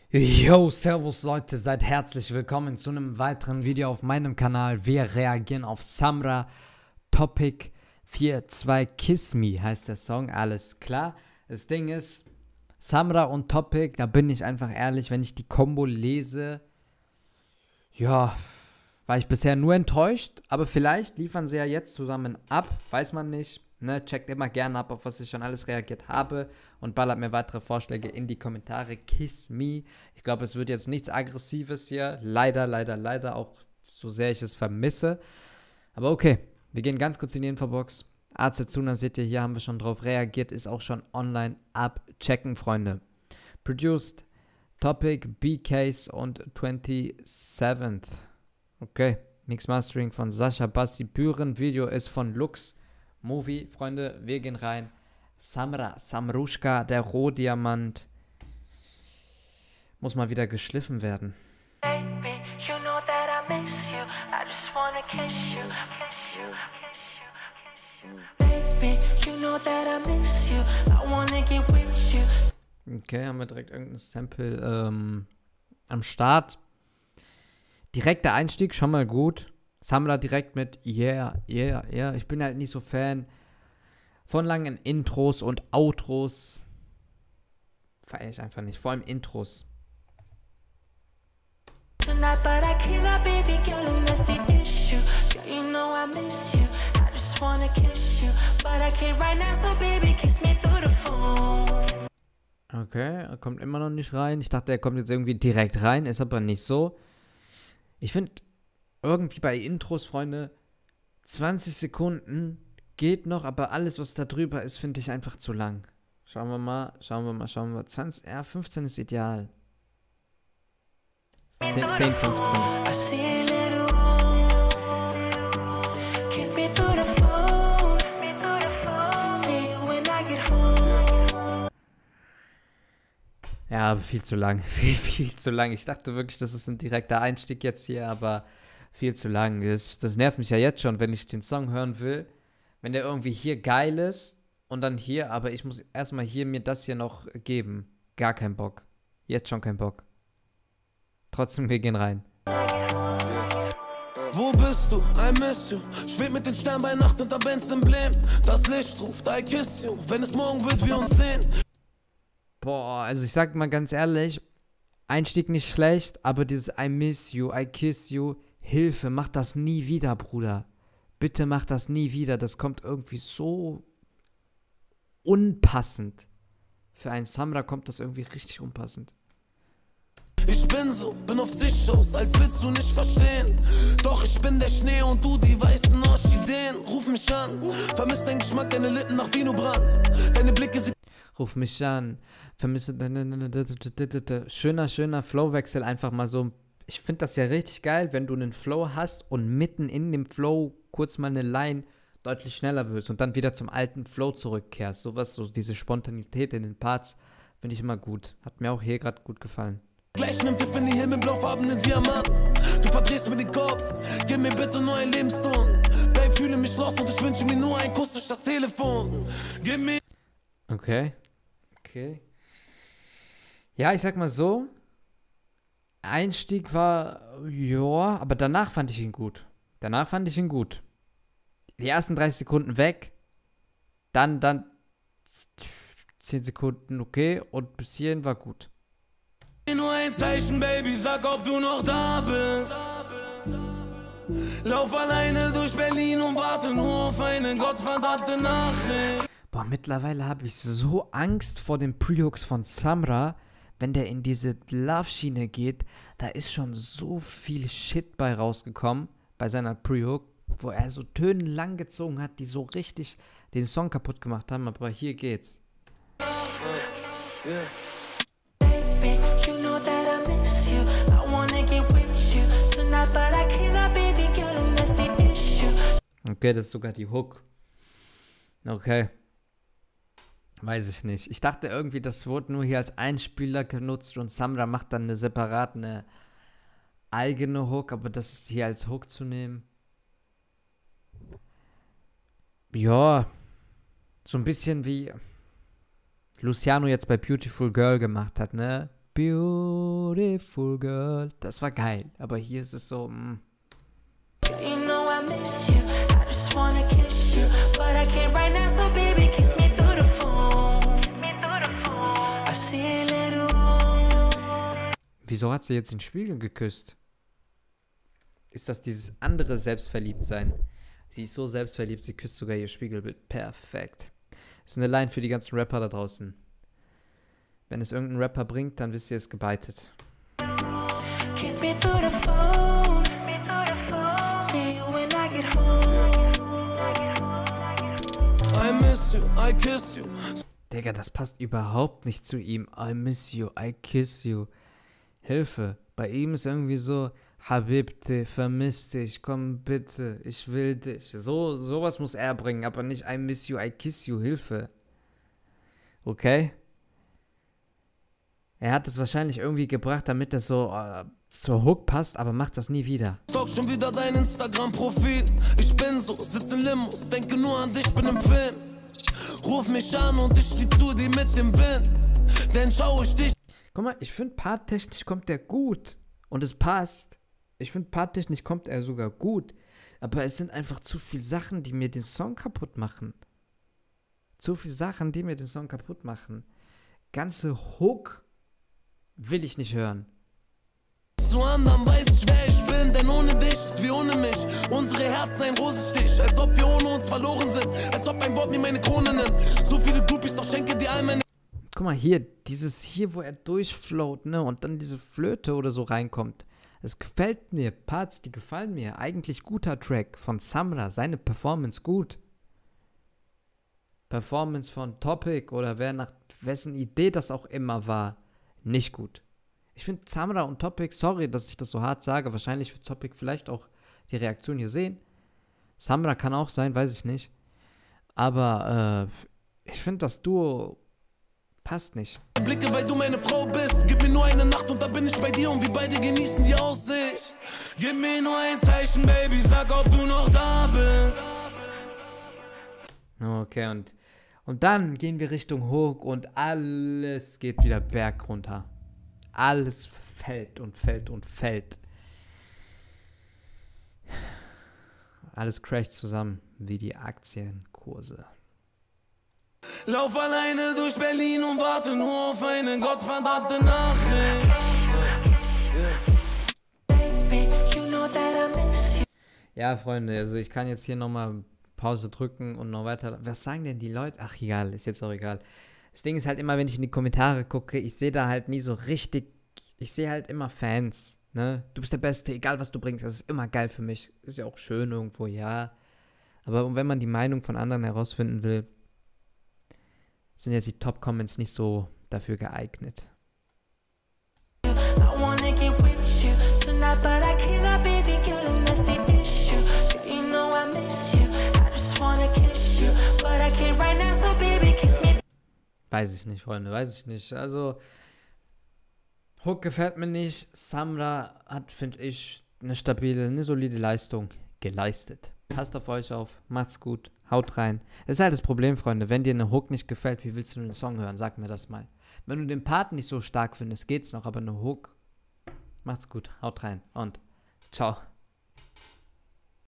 Yo, servus Leute, seid herzlich willkommen zu einem weiteren Video auf meinem Kanal. Wir reagieren auf Samra Topic 42 Kiss Me heißt der Song, alles klar. Das Ding ist, Samra und Topic, da bin ich einfach ehrlich, wenn ich die Kombo lese, ja, war ich bisher nur enttäuscht, aber vielleicht liefern sie ja jetzt zusammen ab, weiß man nicht. Ne, checkt immer gerne ab, auf was ich schon alles reagiert habe und ballert mir weitere Vorschläge in die Kommentare. Kiss me. Ich glaube, es wird jetzt nichts Aggressives hier. Leider, auch so sehr ich es vermisse. Aber okay, wir gehen ganz kurz in die Infobox. Azezuna seht ihr, hier haben wir schon drauf reagiert, ist auch schon online. Abchecken, Freunde. Produced, Topic, B-Case und 27th. Okay, Mix Mastering von Sascha Basti Büren. Video ist von Lux Movie, Freunde, wir gehen rein. Samruschka, der Rohdiamant. Muss mal wieder geschliffen werden. Okay, haben wir direkt irgendein Sample am Start. Direkter Einstieg, schon mal gut. Samra direkt mit yeah. Ich bin halt nicht so Fan von langen Intros und Outros. Feier ich einfach nicht. Vor allem Intros. Okay, er kommt immer noch nicht rein. Ich dachte, er kommt jetzt irgendwie direkt rein. Ist aber nicht so. Ich finde irgendwie bei Intros, Freunde, 20 Sekunden geht noch, aber alles, was da drüber ist, finde ich einfach zu lang. Schauen wir mal. 20, 15 ist ideal. 10, 15. Ja, aber viel zu lang. Viel zu lang. Ich dachte wirklich, das ist ein direkter Einstieg jetzt hier, aber viel zu lang. Das nervt mich ja jetzt schon, wenn ich den Song hören will. Wenn der irgendwie hier geil ist und dann hier, aber ich muss erstmal hier mir das hier noch geben. Gar kein Bock. Jetzt schon kein Bock. Trotzdem, wir gehen rein. Wo bist du? I miss you. Schweb mit den Sternen bei Nacht unter Benz Emblem. Das Licht ruft, I kiss you. Wenn es morgen wird, wir uns sehen. Boah, also ich sag mal ganz ehrlich, Einstieg nicht schlecht, aber dieses I miss you, I kiss you, Hilfe, mach das nie wieder, Bruder. Bitte mach das nie wieder. Das kommt irgendwie so unpassend. Für einen Samra kommt das irgendwie richtig unpassend. Ich bin auf sich aus, als willst du nicht verstehen. Doch ich bin der Schnee und du die weißen Orchideen. Ruf mich an, vermisst dein Geschmack, deine Lippen nach Winobrand. Deine Blicke sind... Ruf mich an, vermisse... Schöner Flowwechsel, einfach mal so. Ich finde das ja richtig geil, wenn du einen Flow hast und mitten in dem Flow kurz mal eine Line deutlich schneller wirst und dann wieder zum alten Flow zurückkehrst. Sowas, so diese Spontanität in den Parts, finde ich immer gut. Hat mir auch hier gerade gut gefallen. Gleich nimmt Tiffany himmelblaufarbenen Diamant. Du verdrehst mir den Kopf, gib mir bitte nur ein Lebenston. Babe, fühle mich los und ich wünsche mir nur einen Kuss durch das Telefon. Gib mir... Okay. Ja, ich sag mal so, Einstieg war, ja, aber danach fand ich ihn gut. Die ersten 30 Sekunden weg, dann 10 Sekunden okay und bis hierhin war gut. Nur ein Zeichen, Baby, sag, ob du noch da bist. Lauf alleine durch Berlin und warte nur auf eine gottverdammte Nachricht. Boah, mittlerweile habe ich so Angst vor den Pre-Hooks von Samra, wenn der in diese Love-Schiene geht. Da ist schon so viel Shit bei rausgekommen, bei seiner Pre-Hook, wo er so Töne lang gezogen hat, die so richtig den Song kaputt gemacht haben, aber hier geht's. Okay, das ist sogar die Hook. Okay. Weiß ich nicht. Ich dachte irgendwie, das wurde nur hier als Einspieler genutzt und Samra macht dann eine eigene Hook, aber das ist hier als Hook zu nehmen. Ja, so ein bisschen wie Luciano jetzt bei Beautiful Girl gemacht hat, ne? beautiful girl. Das war geil, aber hier ist es so, You know I miss you, I just wanna kiss you, but I can't right now, so baby kiss me through the phone. I see a little wrong. Wieso hat sie jetzt den Spiegel geküsst? Ist das dieses andere Selbstverliebtsein? Sie ist so selbstverliebt, sie küsst sogar ihr Spiegelbild. Perfekt. Ist eine Line für die ganzen Rapper da draußen. Wenn es irgendein Rapper bringt, dann wisst ihr es gebeitet. Kiss me through the phone. See you when I get home. I miss you, I kiss you. Digga, das passt überhaupt nicht zu ihm. I miss you, I kiss you. Hilfe. Bei ihm ist irgendwie so, Habibti, vermiss dich, komm bitte, ich will dich. Sowas muss er bringen, aber nicht I miss you, I kiss you, Hilfe. Okay? Er hat es wahrscheinlich irgendwie gebracht, damit das so zur Hook passt, aber macht das nie wieder. Stalk schon wieder dein Instagram-Profil. Ich bin so, sitz in Limos, denke nur an dich, bin im Film. Ruf mich an und ich zieh zu dir mit dem Wind. Denn schau ich dich. Guck mal, ich finde parttechnisch kommt der gut. Und es passt. Ich finde parttechnisch kommt er sogar gut. Aber es sind einfach zu viele Sachen, die mir den Song kaputt machen. Zu viele Sachen, die mir den Song kaputt machen. Ganze Hook will ich nicht hören. Zu anderen weiß ich, wer ich bin, denn ohne dich ist wie ohne mich. Unsere Herzen ein Rosenstich, als ob wir ohne uns verloren sind. Als ob ein Wort mir meine Krone nimmt. So viele Groupies, doch schenke dir all meine... Guck mal, hier, dieses hier, wo er durchfloat, ne, und dann diese Flöte oder so reinkommt. Es gefällt mir, Parts, die gefallen mir. Eigentlich guter Track von Samra, seine Performance gut. Performance von Topic oder wer nach wessen Idee das auch immer war, nicht gut. Ich finde Samra und Topic, sorry, dass ich das so hart sage, wahrscheinlich wird Topic vielleicht auch die Reaktion hier sehen. Samra kann auch sein, weiß ich nicht. Aber ich finde das Duo passt nicht. Blicke, weil du meine Frau bist. Gib mir nur eine Nacht und da bin ich bei dir und wir beide genießen die Aussicht. Gib mir nur ein Zeichen, Baby, sag, ob du noch da bist. Okay, und dann gehen wir Richtung Hook und alles geht wieder berg runter. Alles fällt und fällt und fällt. Alles crasht zusammen wie die Aktienkurse. Lauf alleine durch Berlin und warte nur auf eine gottverdammte Nachricht. Ja, Freunde, also ich kann jetzt hier nochmal Pause drücken und noch weiter. Was sagen denn die Leute? Ach, egal, ist jetzt auch egal. Das Ding ist halt immer, wenn ich in die Kommentare gucke, ich sehe da halt nie so richtig, ich sehe halt immer Fans, ne? Du bist der Beste, egal was du bringst, das ist immer geil für mich. Ist ja auch schön irgendwo, ja. Aber wenn man die Meinung von anderen herausfinden will, sind jetzt die Top-Comments nicht so dafür geeignet. Weiß ich nicht, Freunde, weiß ich nicht. Also, Hook gefällt mir nicht. Samra hat, finde ich, eine stabile, eine solide Leistung geleistet. Passt auf euch auf, macht's gut, haut rein. Das ist halt das Problem, Freunde. Wenn dir eine Hook nicht gefällt, wie willst du den Song hören? Sag mir das mal. Wenn du den Part nicht so stark findest, geht's noch, aber eine Hook, macht's gut, haut rein und ciao.